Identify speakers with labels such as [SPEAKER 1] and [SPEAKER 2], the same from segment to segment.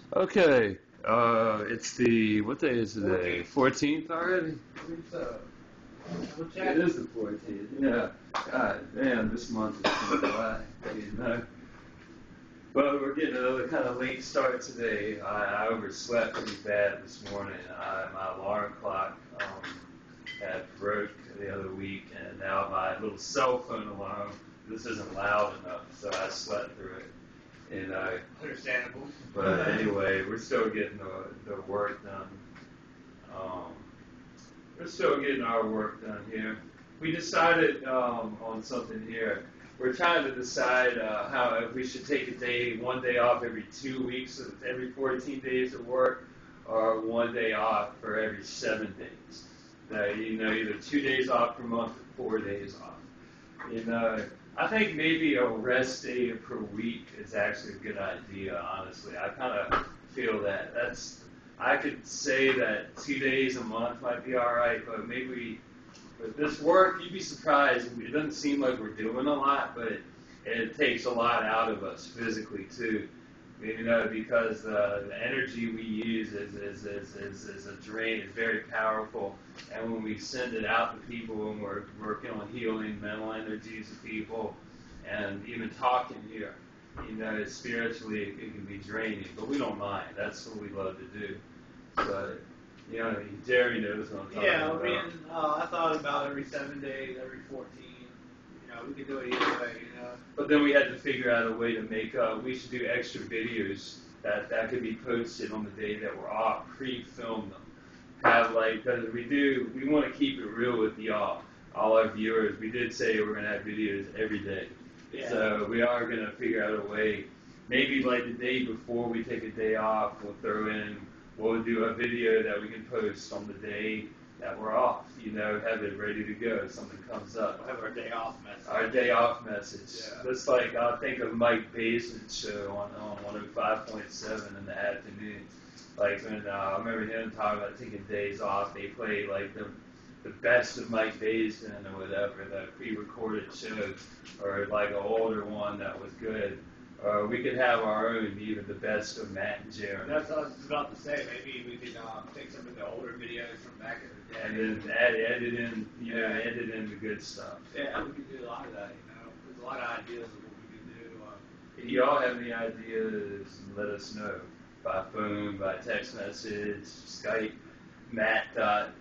[SPEAKER 1] Okay, it's what day is today? 14th already?
[SPEAKER 2] I believe so.
[SPEAKER 1] It is the 14th, yeah. God, man, this month is going to fly, you know. But we're getting another kind of late start today. I overslept pretty bad this morning. My alarm clock had broke the other week, and now my little cell phone alarm, this isn't loud enough, so I slept through it. And
[SPEAKER 2] Understandable.
[SPEAKER 1] But anyway, we're still getting the work done. We're still getting our work done here. We decided on something here. We're trying to decide how if we should take one day off every 2 weeks, so every 14 days of work, or one day off for every 7 days. Either 2 days off per month or 4 days off. I think maybe a rest day per week is actually a good idea, honestly. I kind of feel that. I could say that 2 days a month might be all right, but maybe with this work, you'd be surprised. It doesn't seem like we're doing a lot, but it takes a lot out of us physically, too. Because the energy we use is a drain, it's very powerful. And when we send it out to people, when we're working on healing mental energies of people, and even talking here, spiritually it can be draining, but we don't mind. That's what we love to do. But, Jerry knows what I'm talking about.
[SPEAKER 2] Yeah, I thought about every 7 days, every 14. We could do it either way,
[SPEAKER 1] But then we had to figure out a way to make we should do extra videos that could be posted on the day that we're off, pre-film them. Because we want to keep it real with y'all, all our viewers. We did say we're going to have videos every day. Yeah. So we are going to figure out a way, maybe like the day before we take a day off, we'll do a video that we can post on the day that we're off, have it ready to go if something comes up.
[SPEAKER 2] We'll have our day off message.
[SPEAKER 1] Our day off message. Yeah. Just like I think of Mike Basement's show on 105.7 in the afternoon. Like when I remember him talking about taking days off, they played like the best of Mike Basement or whatever, that pre-recorded show, or like an older one that was good. Or we could have our own, even the best of Matt and Jeremy.
[SPEAKER 2] That's what I was about to say. Maybe we could take some of the older videos from back in the day.
[SPEAKER 1] And then edit in the good stuff.
[SPEAKER 2] Yeah, we could do a lot of that, There's a lot of ideas of what we could do.
[SPEAKER 1] If y'all have any ideas, let us know. By phone, by text message, Skype, Matt.Wright,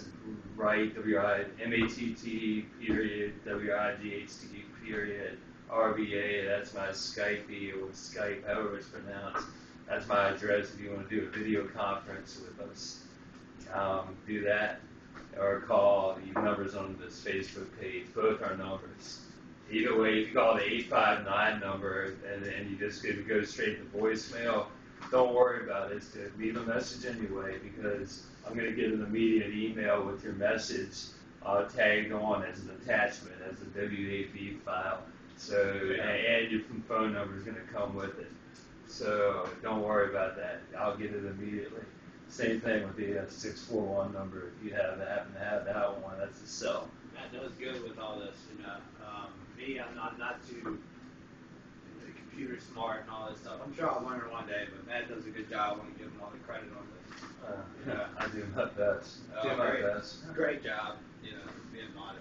[SPEAKER 1] M-A-T-T, period, W-I-G-H-T, period. RBA, that's my Skype, or Skype, however it's pronounced. That's my address if you want to do a video conference with us. Do that, or call the numbers on this Facebook page. Both are numbers. Either way, if you call the 859 number and you just go straight to voicemail, don't worry about it. Just leave a message anyway, because I'm going to get an immediate email with your message tagged on as an attachment, as a WAV file. So, and your phone number is going to come with it. So don't worry about that. I'll get it immediately. Same thing with the 641 number. If you happen to have that one, that's the cell.
[SPEAKER 2] Matt does good with all this, Me, I'm not too computer smart and all this stuff. I'm sure I'll learn it one day, but Matt does a good job. I want to give him all the credit on this.
[SPEAKER 1] I do my best.
[SPEAKER 2] Great job, being modest.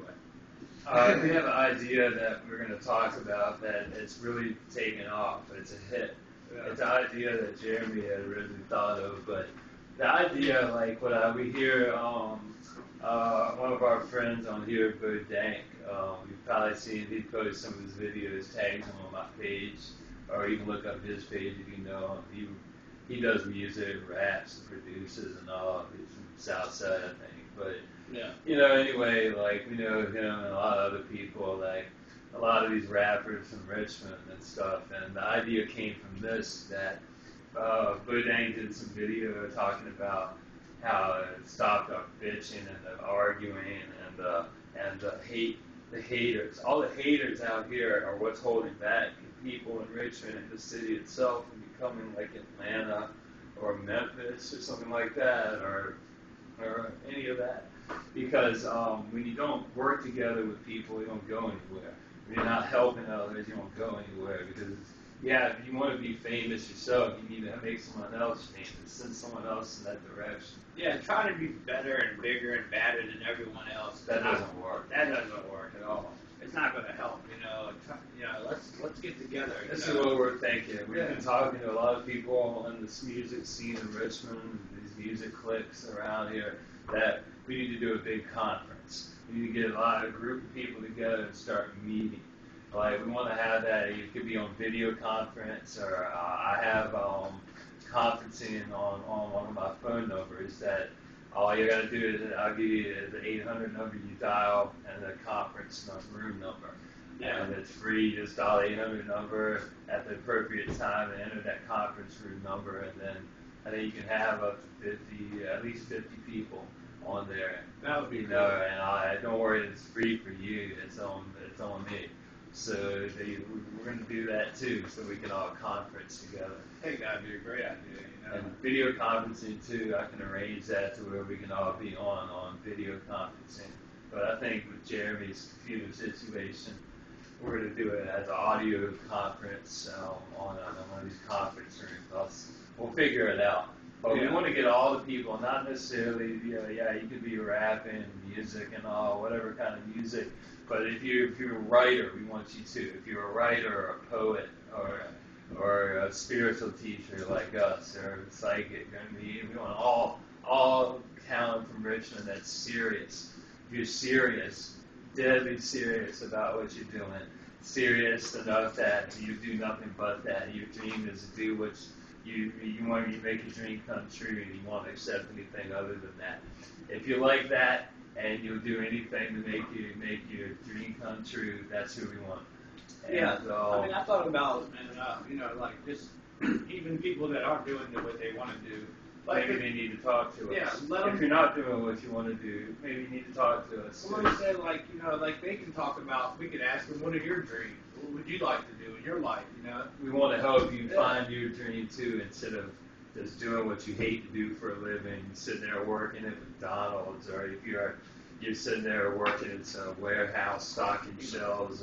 [SPEAKER 1] We have an idea that we're going to talk about that it's really taken off. It's a hit. Yeah. It's an idea that Jeremy had originally thought of, but the idea, like what we hear, one of our friends on here, Bo Dank, you've probably seen, he posts some of his videos, tags them on my page, or you can look up his page if you know him. He does music, raps, and produces and all. He's from Southside, I think, but anyway, like, we know him and a lot of other people, like a lot of these rappers from Richmond and stuff, and the idea came from this, that Bodang did some video talking about how it stopped our bitching and the arguing and the haters. All the haters out here are what's holding back people in Richmond and the city itself from becoming like Atlanta or Memphis or something like that, or any of that. Because when you don't work together with people, you don't go anywhere. When you're not helping others, you don't go anywhere, because Yeah, if you want to be famous yourself, you need to make someone else famous. Send someone else in that direction.
[SPEAKER 2] Yeah, try to be better and bigger and badder than everyone else.
[SPEAKER 1] That doesn't work.
[SPEAKER 2] That doesn't work at all. It's not going to help. Let's get together.
[SPEAKER 1] This is what we're thinking. We've been talking to a lot of people in this music scene in Richmond, these music cliques around here, that we need to do a big conference. We need to get a group of people together and start meeting. Like, we want to have that. It could be on video conference, or I have conferencing on one of my phone numbers that all you got to do is I'll give you the 800 number you dial and the conference room number. Yeah. And it's free. You just dial the 800 number at the appropriate time and enter that conference room number, and then I think you can have up to at least 50 people on there.
[SPEAKER 2] That would be
[SPEAKER 1] cool. And don't worry, it's free for you. It's on me. So we're going to do that too, so we can all conference together.
[SPEAKER 2] I think that'd be a great idea.
[SPEAKER 1] And video conferencing too, I can arrange that to where we can all be on video conferencing. But I think with Jeremy's computer situation, we're going to do it as an audio conference on one of these conference rooms. We'll figure it out. But we want to get all the people, not necessarily, you could be rapping, music and all, whatever kind of music. But if you're a writer, we want you to. If you're a writer or a poet or a spiritual teacher like us or a psychic, we want all talent from Richmond that's serious. If you're serious, deadly serious about what you're doing, serious enough that you do nothing but that. Your dream is to do what you want to make your dream come true, and you won't accept anything other than that. If you like that, and you'll do anything to make your dream come true, that's who we want.
[SPEAKER 2] And I thought about, like just even people that aren't doing what they want to do.
[SPEAKER 1] Like maybe they need to talk to us.
[SPEAKER 2] Yeah,
[SPEAKER 1] if you're not doing what you want to do, maybe you need to talk to us.
[SPEAKER 2] Somebody said, like they can talk about. We could ask them, what are your dreams? What would you like to do in your life?
[SPEAKER 1] We want to help you find your dream too, instead of just doing what you hate to do for a living, sitting there working at McDonald's, or if you're sitting there working in some warehouse stocking shelves,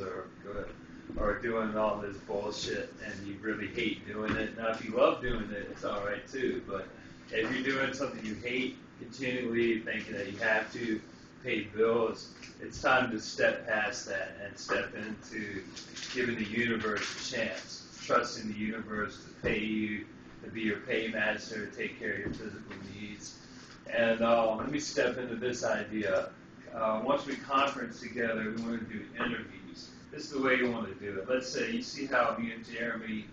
[SPEAKER 1] or doing all this bullshit, and you really hate doing it. Now, if you love doing it, it's all right too. But if you're doing something you hate, continually thinking that you have to pay bills, it's time to step past that and step into giving the universe a chance, trusting the universe to pay you, to be your paymaster, to take care of your physical needs. And let me step into this idea. Once we conference together, we want to do interviews. This is the way you want to do it. Let's say you see how me and Jeremy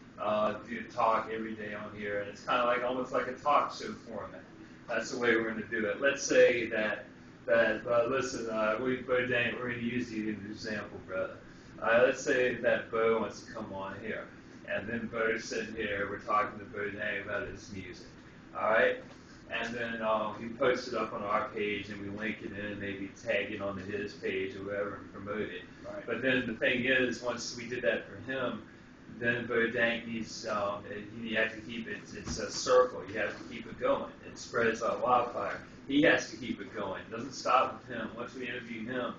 [SPEAKER 1] do talk every day on here, and it's kind of like almost like a talk show format. That's the way we're going to do it. Let's say that listen, we're going to use you as an example, brother. Let's say that Bo wants to come on here, and then Bo's sitting here, we're talking to Bo Dang about his music, all right? And then he posts it up on our page, and we link it in, maybe tag it onto his page or whatever, and promote it. Right. But then the thing is, once we did that for him, then Bo Dank needs, you have to keep it, it's a circle, you have to keep it going. It spreads like wildfire. He has to keep it going. It doesn't stop with him. Once we interview him,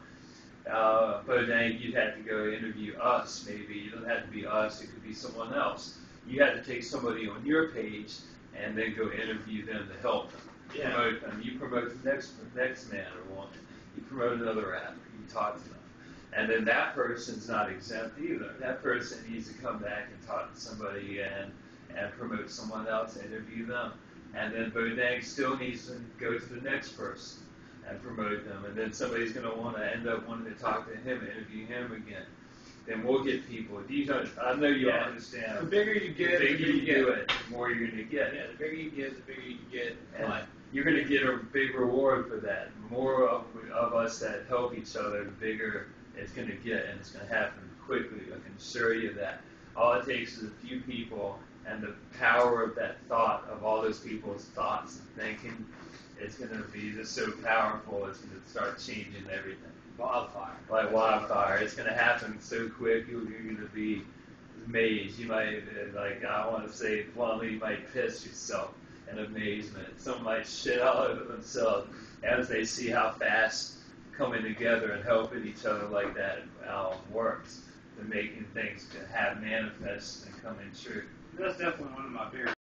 [SPEAKER 1] Bo Dank, you'd have to go interview us, maybe. It doesn't have to be us, it could be someone else. You have to take somebody on your page and then go interview them to help them. Promote them. You promote the next man or woman. You promote another rapper. You talk to them. And then that person's not exempt either. That person needs to come back and talk to somebody and promote someone else, interview them. And then Bo Dang still needs to go to the next person and promote them. And then somebody's going to want to end up wanting to talk to him, interview him again. Then we'll get people. I know you all understand.
[SPEAKER 2] The bigger you get,
[SPEAKER 1] the bigger you do it, the more you're going to get.
[SPEAKER 2] Yeah, the bigger you get, the bigger you get.
[SPEAKER 1] And you're going to get a big reward for that. The more of us that help each other, the bigger it's going to get, and it's going to happen quickly. I can assure you that. All it takes is a few people, and the power of that thought, of all those people's thoughts and thinking, it's going to be just so powerful, it's going to start changing everything.
[SPEAKER 2] Wildfire.
[SPEAKER 1] Like wildfire. It's going to happen so quick, you're going to be amazed. You might, I want to say bluntly, you might piss yourself in amazement. Some might shit all over themselves as they see how fast coming together and helping each other like that works. to making things to have manifest and come in true.
[SPEAKER 2] That's definitely one of my bigger